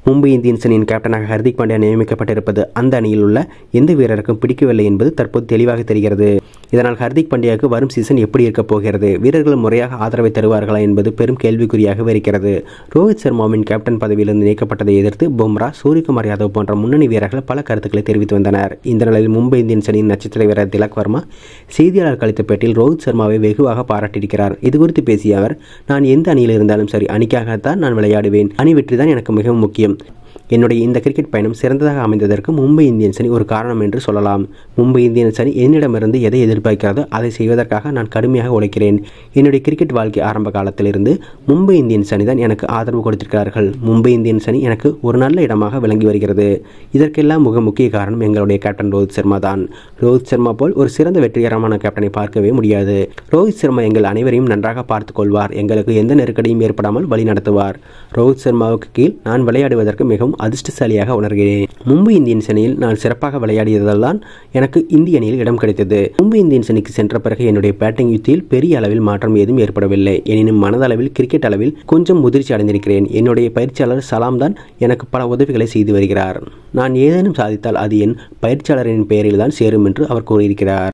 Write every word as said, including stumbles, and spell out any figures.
Mumbai Indians அணியின் கேப்டனாக ஹர்திக் பாண்டியா நியமிக்கப்பட்டிருப்பது அந்த அணியில் உள்ள எந்த வீரருக்கும் பிடிக்கவில்லை என்பது தற்போது தெளிவாக தெரிகிறது. இதனால் ஹர்திக் பாண்டியாவுக்கு வரும் சீசன் எப்படி இருக்கப் போகிறது, வீரர்கள் முறையாக ஆதரவை தருவார்களா என்பது பெரும் கேள்விக்குறியாகவே இருக்கிறது. ரோஹித் சர்மாவின் கேப்டன் பதவியிலிருந்து நீக்கப்பட்டதை எதிர்த்து பும்ரா, சூரியகுமார் யாதவ் போன்ற முன்னணி வீரர்கள் பல கருத்துக்களை தெரிவித்து வந்தனர். இந்த நிலையில் மும்பை இந்தியன்ஸ் அணியின் நட்சத்திர வீரர் திலக் வர்மா செய்தியாளர் அளித்த பேட்டியில் ரோஹித் சர்மாவை வெகுவாக பாராட்டியிருக்கிறார். இதுகுறித்து பேசிய அவர், நான் எந்த அணியில் இருந்தாலும் சரி, அணிக்காகத்தான் நான் விளையாடுவேன். அணி வெற்றி தான் எனக்கு மிகவும் முக்கியம். என்னுடைய இந்த கிரிக்கெட் பயணம் சிறந்ததாக அமைந்ததற்கு மும்பை இந்தியன்ஸ் அணி ஒரு காரணம் என்று சொல்லலாம். மும்பை இந்தியன்ஸ் அணி என்னிடமிருந்து எதை எதிர்பார்க்கிறதோ அதை செய்வதற்காக நான் கடுமையாக உழைக்கிறேன். என்னுடைய கிரிக்கெட் வாழ்க்கை ஆரம்ப காலத்திலிருந்து மும்பை இந்தியன்ஸ் அணி தான் எனக்கு ஆதரவு கொடுத்திருக்கிறார்கள். மும்பை இந்தியன்ஸ் அணி எனக்கு ஒரு நல்ல இடமாக விளங்கி வருகிறது. இதற்கெல்லாம் மிக முக்கிய காரணம் எங்களுடைய கேப்டன் ரோஹித் சர்மா தான். ரோஹித் சர்மா போல் ஒரு சிறந்த வெற்றிகரமான கேப்டனை பார்க்கவே முடியாது. ரோஹித் சர்மா எங்கள் அனைவரையும் நன்றாக பார்த்துக் கொள்வார். எங்களுக்கு எந்த நெருக்கடியும் ஏற்படாமல் வழி நடத்துவார். ரோஹித் சர்மாவுக்கு கீழ் நான் விளையாடுவதற்கு மிகவும் அதிர்ஷ்டசாலியாக உணர்கிறேன். மும்பை இந்தியன்ஸ் அணியில் நான் சிறப்பாக விளையாடியதால் தான் எனக்கு இந்திய அணியில் இடம் கிடைத்தது. மும்பை இந்தியன்ஸ் அணிக்கு சென்ற பிறகு என்னுடைய பேட்டிங் யுத்தியில் பெரிய அளவில் மாற்றம் ஏதும் ஏற்படவில்லை. எனினும் மனதளவில் கிரிக்கெட் அளவில் கொஞ்சம் முதிர்ச்சி அடைந்திருக்கிறேன். என்னுடைய பயிற்சியாளர் சலாம் தான் எனக்கு பல உதவிகளை செய்து வருகிறார். நான் ஏதேனும் சாதித்தால் அது என் பயிற்சியாளரின் பெயரில் தான் சேரும் என்று அவர் கூறியிருக்கிறார்.